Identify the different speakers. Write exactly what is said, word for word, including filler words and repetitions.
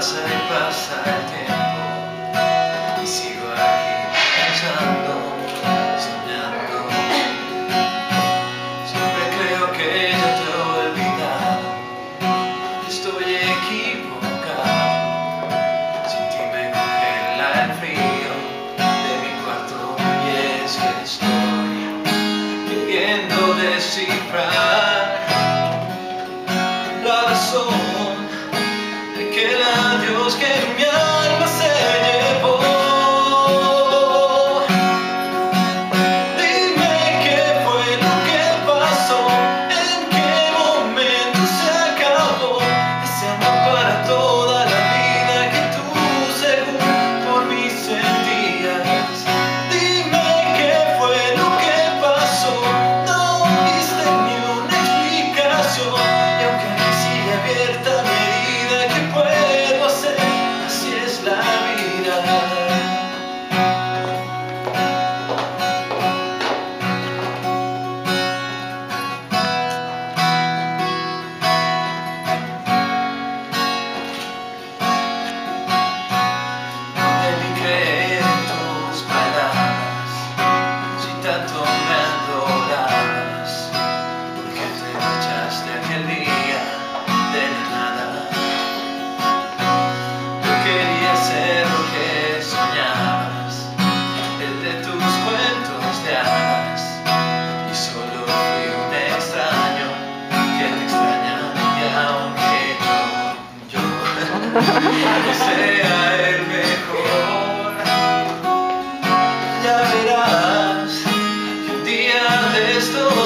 Speaker 1: pasa y pasa el tiempo y sigo aquí pensando, soñando. Siempre creo que ya te he olvidado, estoy equivocado. Sin ti me congela el frío de mi cuarto y es que estoy queriendo descifrar la razón de que el adiós que mi alma se llevó. Dime qué fue lo que pasó, en qué momento se acabó ese amor para toda la vida que tú según por mí sentías. Dime qué fue lo que pasó, no diste ni una explicación, y aunque aquí sigue abierta mi herida, ¿qué puedo hacer? Así es la vida. No debí creer en tus palabras, si tanto me adorabas, porque te marchaste aquel día de la nada. Yo quería ser lo que soñabas, el de tus cuentos de hadas, y solo fui un extraño que te extraña, y aunque yo, yo no sea el mejor, ya verás que un día de estos